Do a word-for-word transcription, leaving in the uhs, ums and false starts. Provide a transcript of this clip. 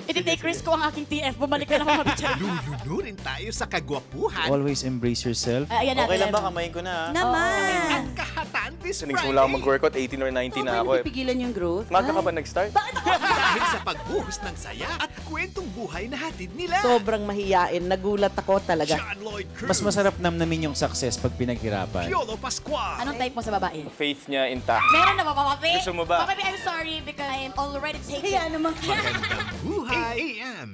Iti-take risk ko ang aking T F. Bumalik ka na mga bitchay. Lulunurin tayo sa kagwapuhan. Always embrace yourself. Ah, ayan Okay natin. lang ba? Kamayin ko na. Naman. Ang kahatan this Kasi nagsimula ako Friday. mag-workout, eighteen or nineteen na ako eh. Pigilan yung growth? Maga ka ba nag-start? Dahil sa pagbuhos ng saya at kwentong buhay na hatid nila. Sobrang mahiyain. Nagulat ako talaga. John Lloyd Cruz. Mas masarap namnamin yung success pag pinaghirapan. Piolo Pascual. Anong type mo sa babae? Faith niya intact. Meron na ba, Papa P? Gusto mo ba? Papa P, I'm sorry because I'm already taken. Kaya naman. Magandang buhay. eight a m